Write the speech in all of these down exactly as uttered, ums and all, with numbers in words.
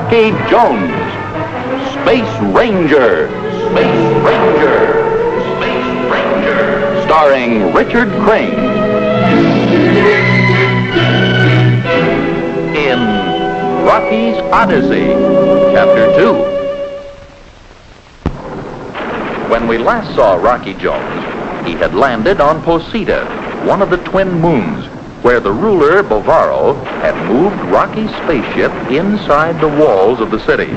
Rocky Jones, Space Ranger, Space Ranger, Space Ranger, starring Richard Crane. In Rocky's Odyssey, Chapter two. When we last saw Rocky Jones, he had landed on Posita, one of the twin moons, where the ruler, Bovaro, had moved Rocky's spaceship inside the walls of the city.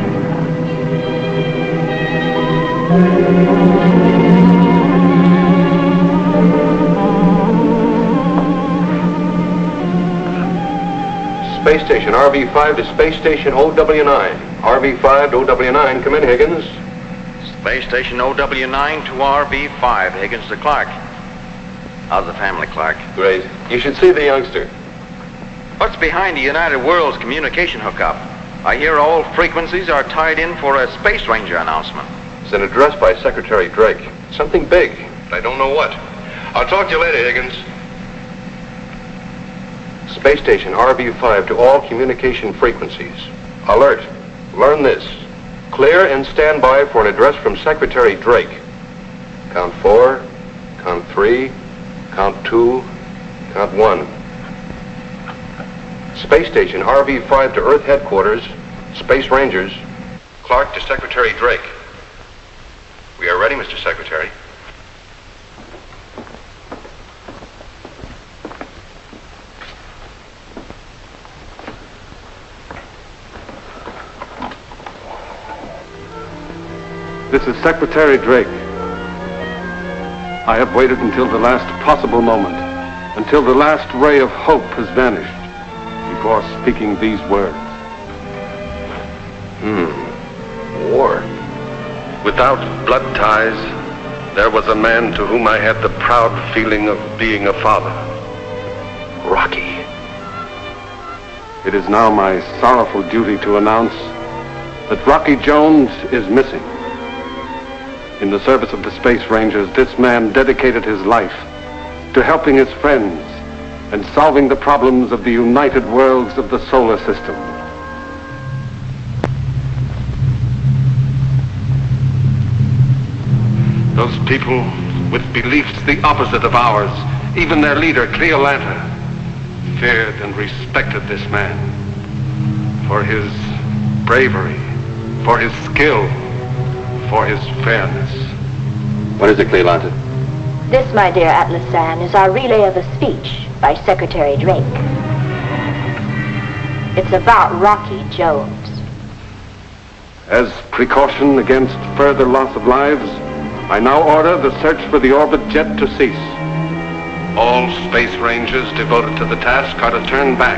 Space Station R V five to Space Station O W nine. R V five to O W nine, come in, Higgins. Space Station O W nine to R V five, Higgins to Clark. How's the family, Clark? Great. You should see the youngster. What's behind the United Worlds communication hookup? I hear all frequencies are tied in for a Space Ranger announcement. It's an address by Secretary Drake. Something big, but I don't know what. I'll talk to you later, Higgins. Space Station R V five to all communication frequencies. Alert. Learn this. Clear and stand by for an address from Secretary Drake. Count four, count three, count two, count one. Space Station R V five to Earth Headquarters, Space Rangers. Clark to Secretary Drake. We are ready, Mister Secretary. This is Secretary Drake. I have waited until the last possible moment, until the last ray of hope has vanished, before speaking these words. Hmm. War. Without blood ties, there was a man to whom I had the proud feeling of being a father. Rocky. It is now my sorrowful duty to announce that Rocky Jones is missing. In the service of the Space Rangers, this man dedicated his life to helping his friends and solving the problems of the united worlds of the solar system. Those people with beliefs the opposite of ours, even their leader, Cleolanta, feared and respected this man for his bravery, for his skill, for his fairness. What is it, Cleolanta? This, my dear Atlas San, is our relay of a speech by Secretary Drake. It's about Rocky Jones. As precaution against further loss of lives, I now order the search for the orbit jet to cease. All Space Rangers devoted to the task are to turn back.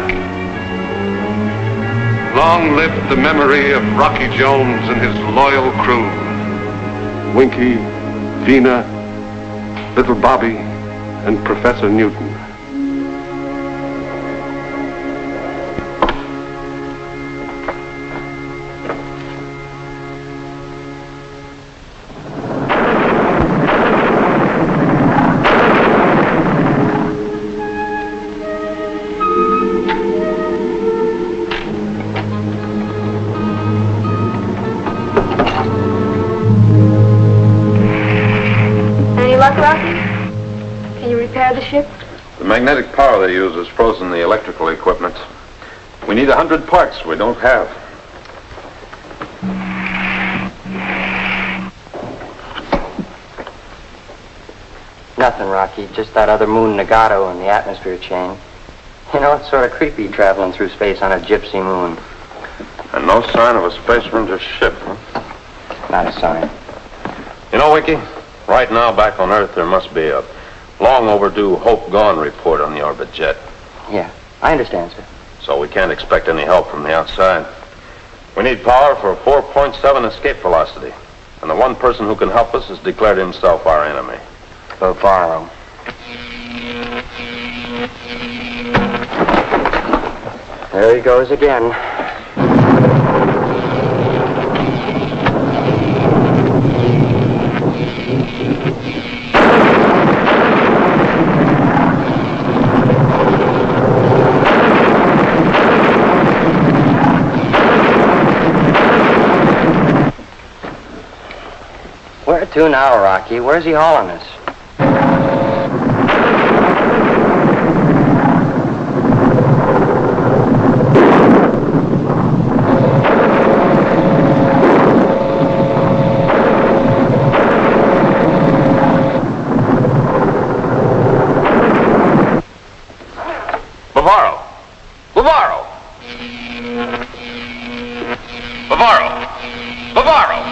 Long live the memory of Rocky Jones and his loyal crew. Winky, Vina, Little Bobby, and Professor Newton. The ship? The magnetic power they use has frozen the electrical equipment. We need a hundred parts we don't have. Nothing, Rocky. Just that other moon, Nagato, and the atmosphere chain. You know, it's sort of creepy traveling through space on a gypsy moon. And no sign of a Space Ranger ship, huh? Not a sign. You know, Winky, right now back on Earth there must be a long overdue Hope Gone report on the orbit jet. Yeah, I understand, sir. So we can't expect any help from the outside. We need power for a four point seven escape velocity. And the one person who can help us has declared himself our enemy. Bovaro. There he goes again. Where to now, Rocky? Where's he hauling us? Bavaro! Bavaro! Bavaro! Bavaro!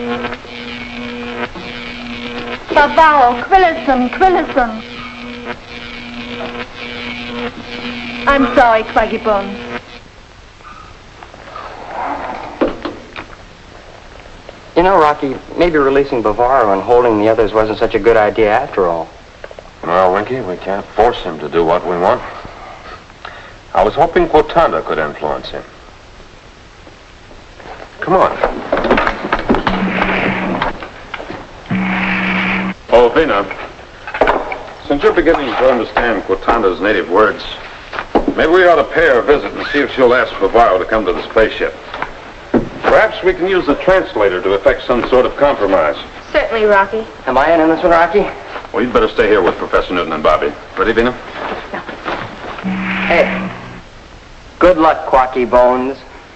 Bavaro, Quillison, Quillison. I'm sorry, Craggy Bones. You know, Rocky, maybe releasing Bavaro and holding the others wasn't such a good idea after all. Well, Winky, we can't force him to do what we want. I was hoping Quotanda could influence him. Come on. Oh, Vina, since you're beginning to understand Quotanda's native words, maybe we ought to pay her a visit and see if she'll ask Bavaro to come to the spaceship. Perhaps we can use the translator to effect some sort of compromise. Certainly, Rocky. Am I in on this one, Rocky? Well, you'd better stay here with Professor Newton and Bobby. Ready, Vina? Hey. Good luck, Quacky Bones.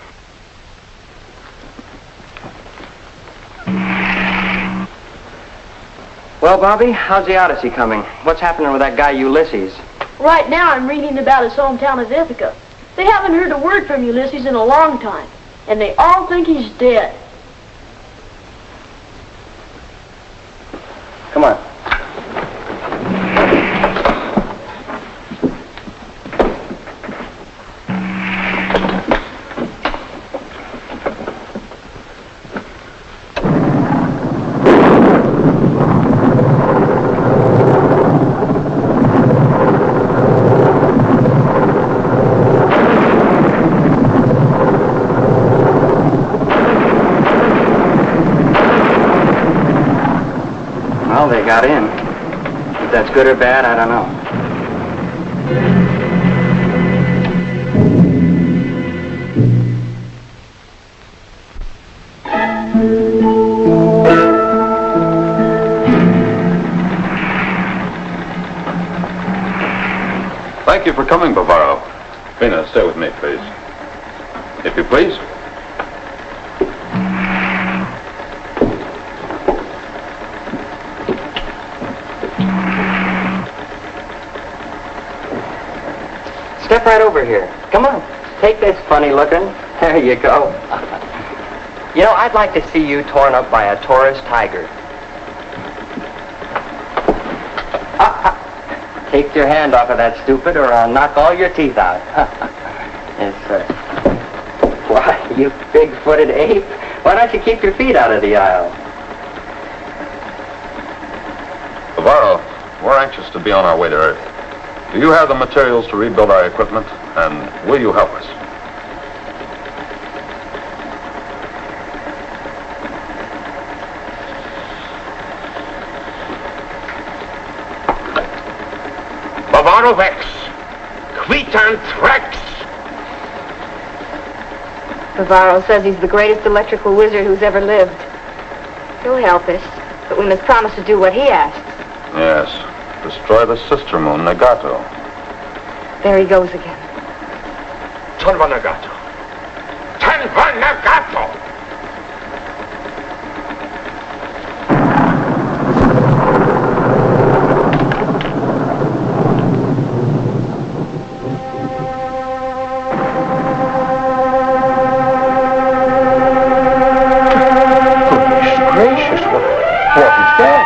Well, Bobby, how's the Odyssey coming? What's happening with that guy Ulysses? Right now I'm reading about his hometown of Ithaca. They haven't heard a word from Ulysses in a long time, and they all think he's dead. Come on. Well, they got in. If that's good or bad, I don't know. Thank you for coming, Bavaro. Vina, stay with me, please. If you please. Step right over here. Come on. Take this funny looking. There you go. You know, I'd like to see you torn up by a Taurus tiger. Ah, ah. Take your hand off of that stupid or I'll knock all your teeth out. Yes, sir. Why, you big-footed ape. Why don't you keep your feet out of the aisle? Bavaro, we're anxious to be on our way to Earth. Do you have the materials to rebuild our equipment? And will you help us? Bavaro Vex. Quitant Rex. Bavaro says he's the greatest electrical wizard who's ever lived. He'll help us, but we must promise to do what he asks. Yes. Destroy the sister moon, Nagato. There he goes again. Tanva Nagato. Tanva Nagato! Goodness gracious, what, what is that?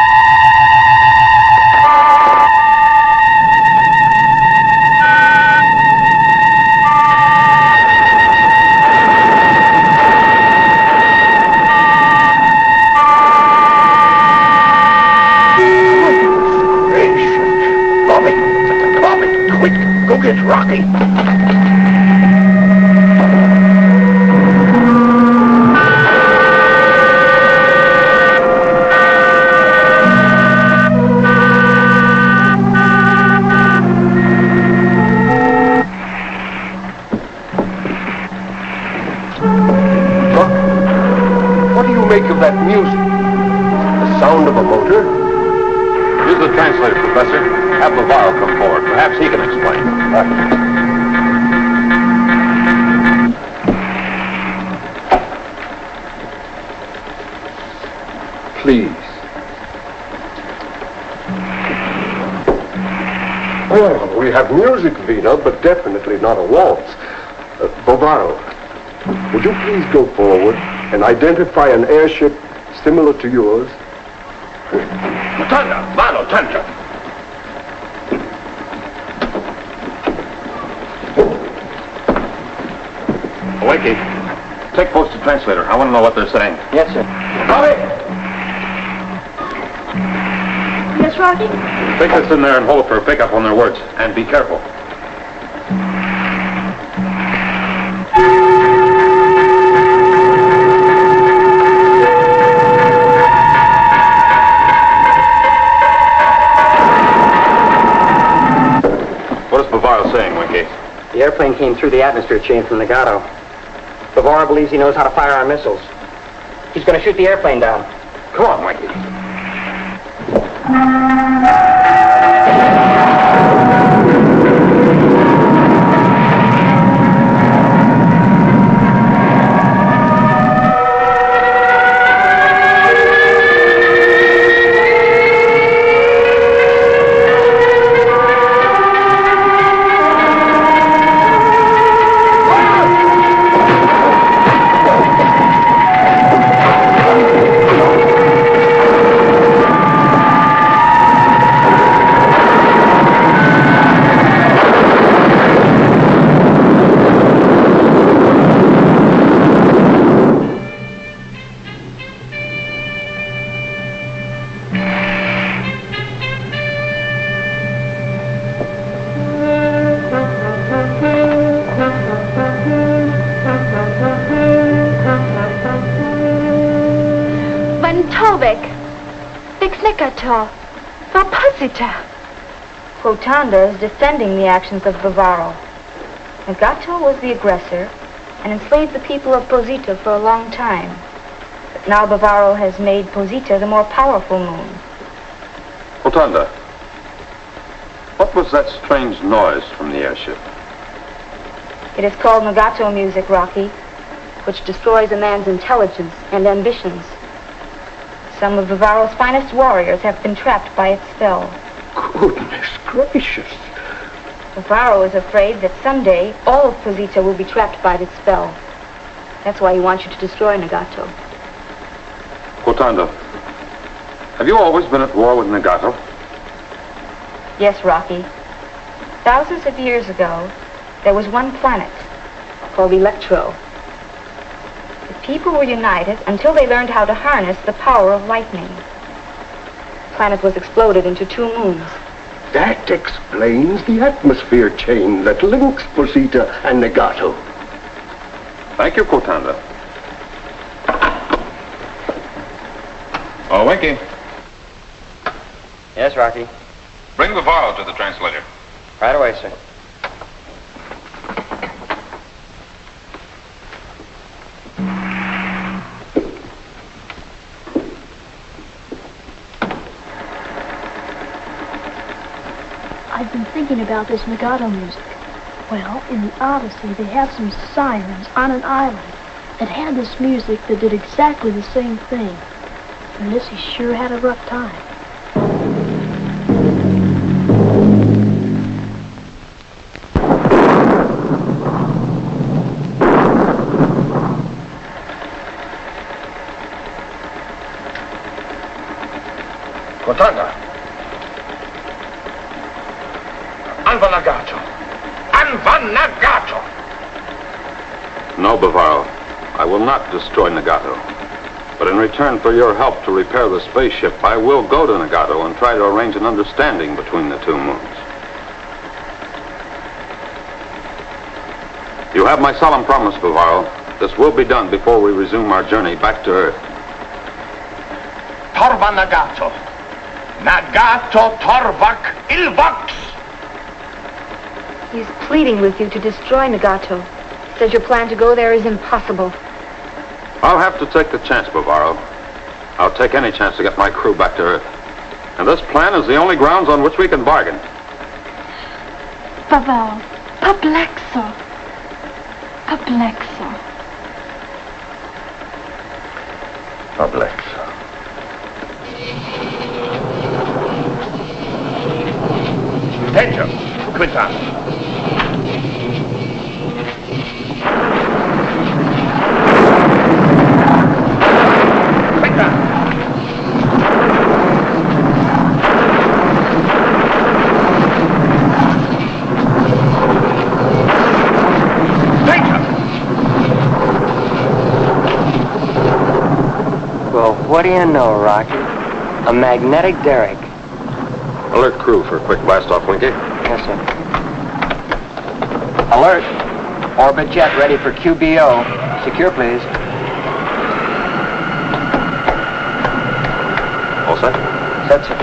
Get Rocky. What do you make of that music? sound of a motor? Use the translator, Professor. Have Bavaro come forward. Perhaps he can explain. Please. Well, we have music, Vina, but definitely not a waltz. Uh, Bavaro, would you please go forward and identify an airship similar to yours? Tanda, Valo, Tanda. Wakey, take post to translator. I want to know what they're saying. Yes, sir. Yes, Rocky? Take this in there and hold it for a pickup on their words. And be careful. What is Bavaro saying, Winky? The airplane came through the atmosphere chain from Nagato. Bavaro believes he knows how to fire our missiles. He's going to shoot the airplane down. Come on, Winky. Quotanda is defending the actions of Bavaro. Nagato was the aggressor and enslaved the people of Posita for a long time. But now Bavaro has made Posita the more powerful moon. Quotanda, what was that strange noise from the airship? It is called Nagato music, Rocky, which destroys a man's intelligence and ambitions. Some of Bavaro's finest warriors have been trapped by its spell. Goodness gracious. Bavaro is afraid that someday all of Posita will be trapped by this spell. That's why he wants you to destroy Nagato. Quotanda, have you always been at war with Nagato? Yes, Rocky. Thousands of years ago, there was one planet called Electro. The people were united until they learned how to harness the power of lightning. The planet was exploded into two moons. That explains the atmosphere chain that links Posita and Nagato. Thank you, Quotanda. Oh, Winky. Yes, Rocky. Bring Bavaro to the translator. Right away, sir. I've been thinking about this Nagato music. Well, in the Odyssey, they have some sirens on an island that had this music that did exactly the same thing. Ulysses sure had a rough time. Quotanda. Anva Nagato. Anva Nagato. No, Bavaro. I will not destroy Nagato. But in return for your help to repair the spaceship, I will go to Nagato and try to arrange an understanding between the two moons. You have my solemn promise, Bavaro. This will be done before we resume our journey back to Earth. Torva Nagato. Nagato Torvak Ilvox. He's pleading with you to destroy Nagato. Says your plan to go there is impossible. I'll have to take the chance, Bavaro. I'll take any chance to get my crew back to Earth. And this plan is the only grounds on which we can bargain. Bavaro, perplexo. Perplexo. Perplexo. Attention, Quintan. What do you know, Rocky? A magnetic derrick. Alert crew for a quick blast-off, Winky. Yes, sir. Alert. Orbit jet ready for Q B O. Secure, please. All set? Set, sir.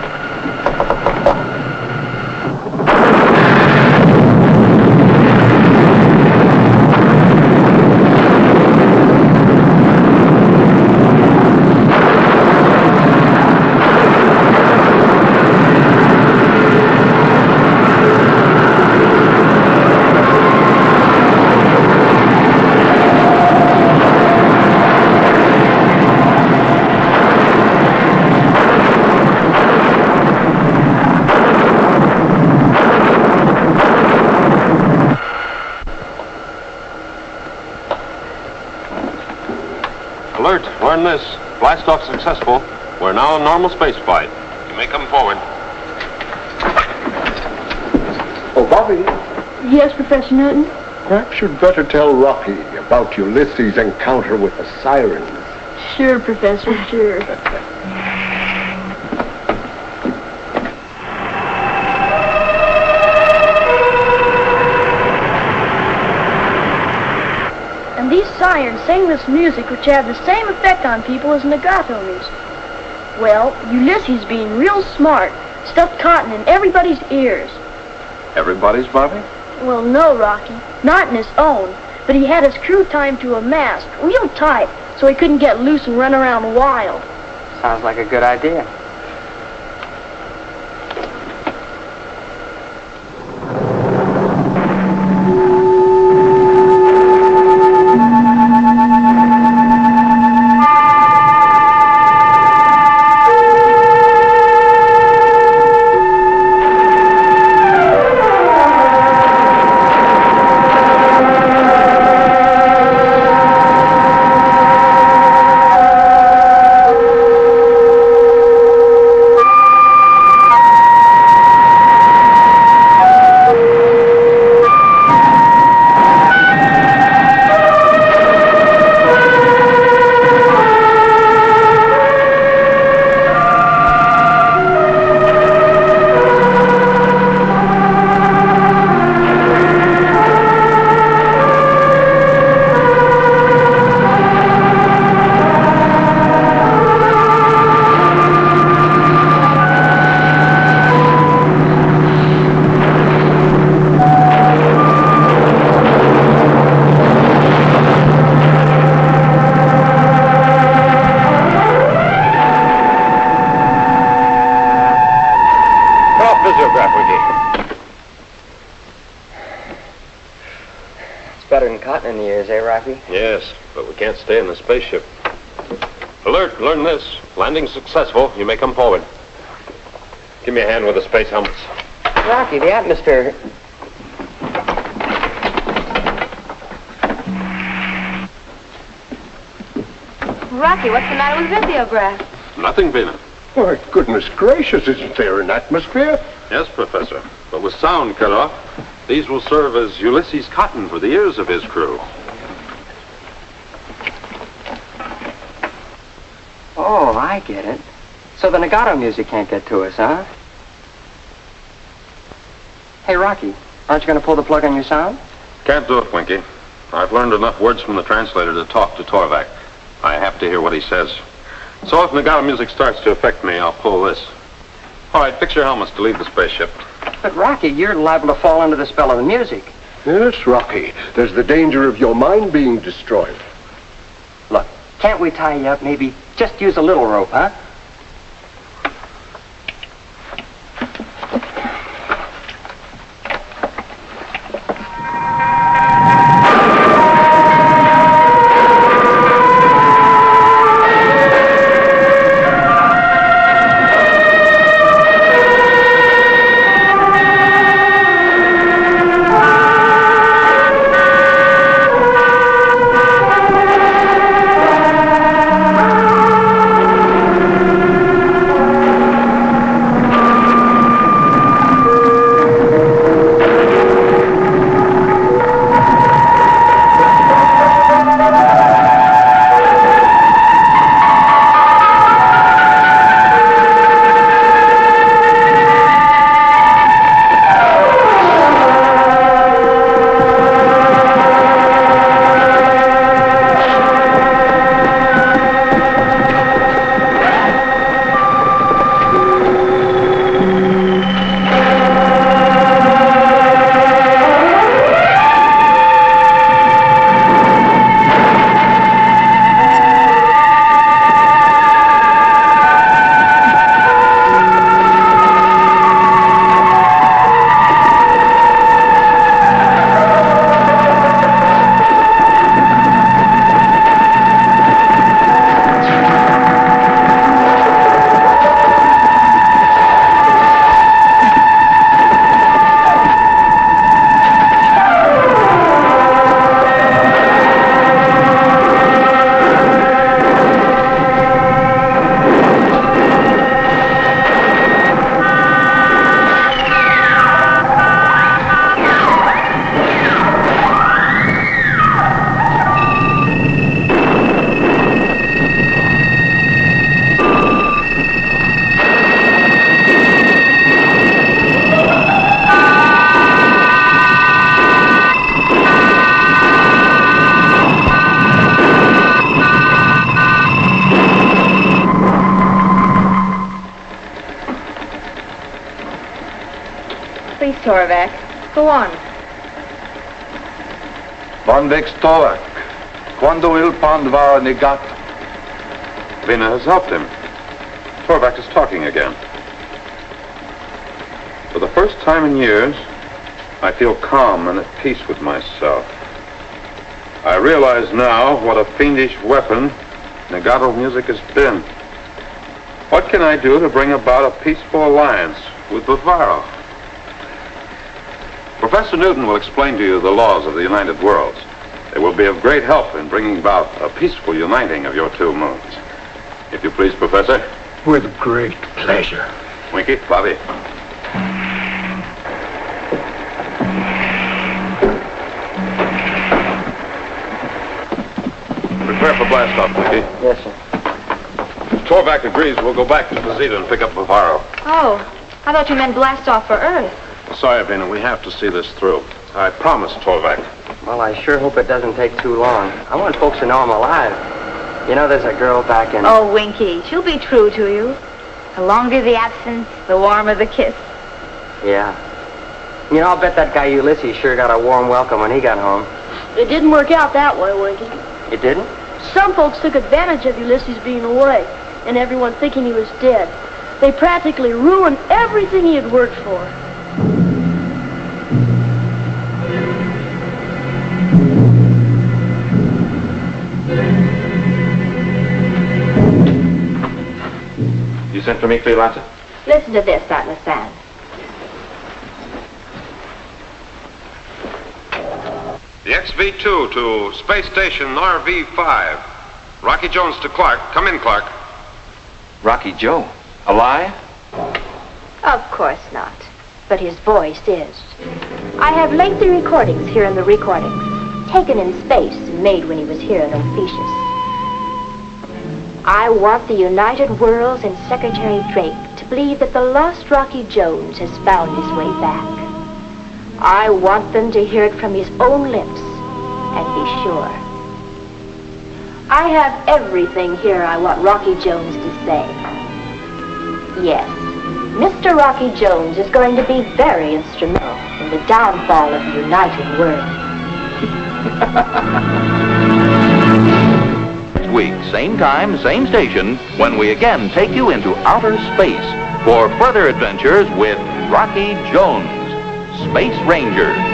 Alert, learn this. Blast-off successful. We're now in normal space flight. You may come forward. Oh, Bobby, Yes, Professor Newton? perhaps you'd better tell Rocky about Ulysses' encounter with the sirens. Sure, Professor, sure. And these sirens sing this music which have the same effect on people as legato music. Well, Ulysses, being real smart, stuffed cotton in everybody's ears. Everybody's, Bobby? Well, no, Rocky. Not in his own. But he had his crew timed to a mast, real tight, so he couldn't get loose and run around wild. Sounds like a good idea. Better than cotton in the ears, eh, Rocky? Yes, but we can't stay in the spaceship. Alert, learn this. Landing successful. You may come forward. Give me a hand with the space helmets. Rocky, the atmosphere... Rocky, what's the matter with Visiograph? Nothing, Vina. Why, goodness gracious, isn't there an atmosphere? Yes, Professor. But with sound cut off, these will serve as Ulysses' cotton for the ears of his crew. Oh, I get it. So the legato music can't get to us, huh? Hey, Rocky, aren't you going to pull the plug on your sound? Can't do it, Winky. I've learned enough words from the translator to talk to Torvak. I have to hear what he says. So if legato music starts to affect me, I'll pull this. All right, fix your helmets to leave the spaceship. But, Rocky, you're liable to fall under the spell of the music. Yes, Rocky. There's the danger of your mind being destroyed. Look, can't we tie you up maybe Just use a little rope, huh? Please, Torvak, go on. Bonvex Torvak, quando il pan va negato. Vina has helped him. Torvak is talking again. For the first time in years, I feel calm and at peace with myself. I realize now what a fiendish weapon Negato music has been. What can I do to bring about a peaceful alliance with Bavaro? Professor Newton will explain to you the laws of the United Worlds. They will be of great help in bringing about a peaceful uniting of your two moons. If you please, Professor. With great pleasure. Winky, Bobby. Prepare for blast-off, Winky. Yes, sir. If Torvak agrees, we'll go back to Posita and pick up Bavaro. Oh, I thought you meant blast off for Earth. Sorry, Vina, we have to see this through. I promise, Torvak. Well, I sure hope it doesn't take too long. I want folks to know I'm alive. You know, there's a girl back in... Oh, Winky, she'll be true to you. The longer the absence, the warmer the kiss. Yeah. You know, I'll bet that guy Ulysses sure got a warm welcome when he got home. It didn't work out that way, Winky. It didn't? Some folks took advantage of Ulysses being away, and everyone thinking he was dead. They practically ruined everything he had worked for. You sent for me, Cleolata? Listen to this, Atlas Sand. The X V two to Space Station R V five. Rocky Jones to Clark. Come in, Clark. Rocky Joe, alive? Of course not. But his voice is. I have lengthy recordings here in the recordings, taken in space and made when he was here in Ophiuchus. I want the United Worlds and Secretary Drake to believe that the lost Rocky Jones has found his way back. I want them to hear it from his own lips and be sure. I have everything here I want Rocky Jones to say. Yes, Mister Rocky Jones is going to be very instrumental in the downfall of the United Worlds. week, same time, same station, when we again take you into outer space for further adventures with Rocky Jones, Space Ranger.